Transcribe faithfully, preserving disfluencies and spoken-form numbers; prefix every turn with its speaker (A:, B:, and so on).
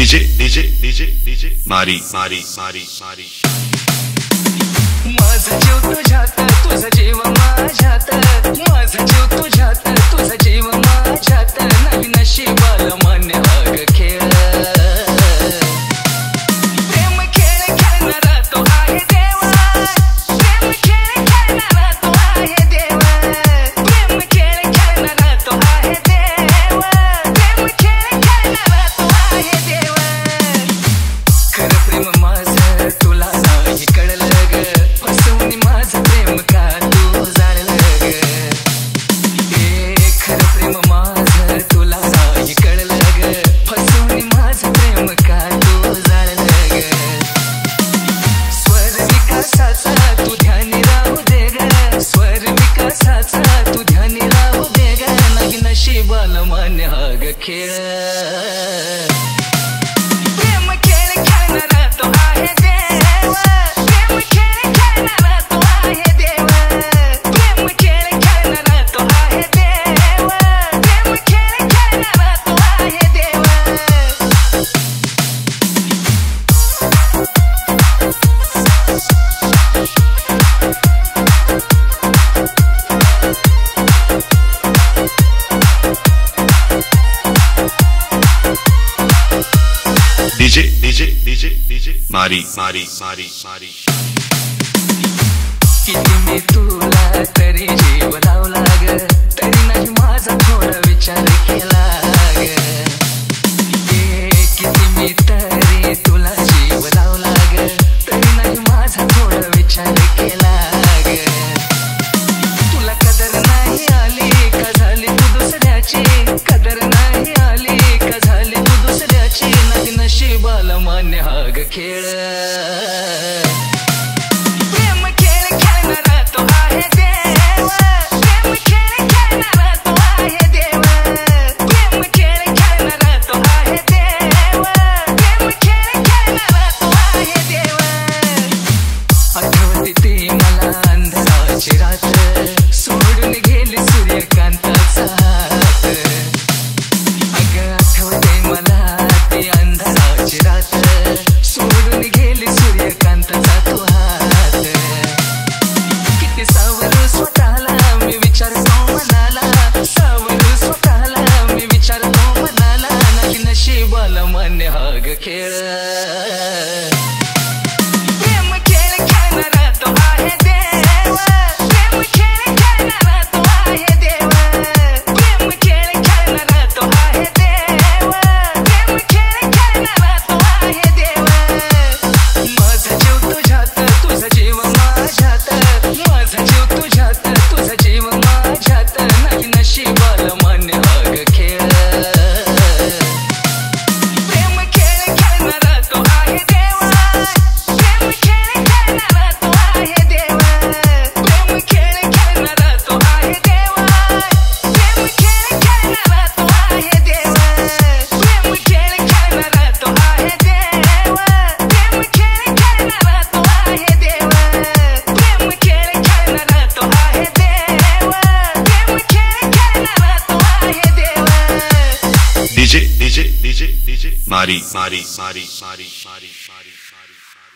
A: DJ DJ DJ DJ मारी मारी मारी मारी
B: माझा जीव तुझ्यात तुझा जीव माझ्यात माझा जीव तुझ्यात तुझा जीव माझ्यात नाही नशिबाला मान्य हा ग खेळ प्रेम खेळ खेळणारा तो आहे देवा प्रेम खेळ खेळणारा तो आहे देवा प्रेम खेळ खेळणारा तो आहे देवा प्रेम खेळ खेळणारा तो आहे देवा खरं प्रेम माझं तुला नाही कळलं ग फसवून माझं प्रेम का तू जाणलं ग हे खरं प्रेम माझं तुला नाही कळलं ग फसवून माझं प्रेम का तू जाणलं ग स्वर विकासाचा तू ध्यानी राहू दे ग स्वर विकासाचा तू ध्यानी राहू दे ग नाही नशिबाला मान्य हा ग खेळ प्रेम खेळ खेळणारा तो आहे देवा प्रेम खेळ खेळणारा तो आहे देवा प्रेम खेळ खेळणारा तो आहे देवा प्रेम खेळ खेळणारा तो आहे देवा
A: डीजे डीजे डीजे डीजे मारी मारी मारी मारी
B: किती मी तुला तरी जीव लावला ग तरी नाही माझा थोडा विचार केला ग ए, किती मी तरी तुला जीव लावला ग तरी नाही माझा थोडा विचार केला ग तुला कदर नाही आली का झाली तू दुसऱ्याची कदर नाही आली का झाली तू दुसऱ्याची नाही नशिबाला मान्य हा ग खेळ प्रेम खेळ खेळणारा तो आहे देवा प्रेम खेळ खेळणारा तो आहे देवा प्रेम खेळ खेळणारा तो आहे देवा प्रेम खेळ खेळणारा तो आहे देवा आठवते ती मला अंधाराची रात सोडून गेली सूर्यकांताचा हात अगं आठवते मला ती अंधाराची रात सोडून गेली सूर्यकांताचा तो हात किती सावरू स्वतःला मी विचारतो मनाला सावरू स्वतःला मी विचारतो मनाला नाही नशिबाला मान्य हा ग खेळ प्रेम खेळ खेळणारा तो आहे देवा प्रेम खेळ खेळणारा तो आहे देवा प्रेम खेळ खेळणारा तो आहे देवा प्रेम खेळ खेळणारा तो आहे देवा माझा जीव तुझ्यात तुझा जीव माझ्यात माझा जीव तुझ्यात तुझा जीव माझ्यात नाही नशिबाला मान्य हा ग खेळ प्रेम खेळ खेळणारा तो आहे देवा प्रेम खेळ खेळणारा तो आहे देवा प्रेम खेळ खेळणारा तो आहे देवा प्रेम खेळ खेळणारा तो आहे देवा प्रेम खेळ खेळणारा तो आहे देवा प्रेम खेळ खेळणारा तो आहे देवा प्रेम खेळ खेळणारा तो आहे देवा प्रेम खेळ खेळणारा तो आहे देवा
A: डीजे डीजे डीजे डीजे मारी मारी मारी मारी मारी मारी मारी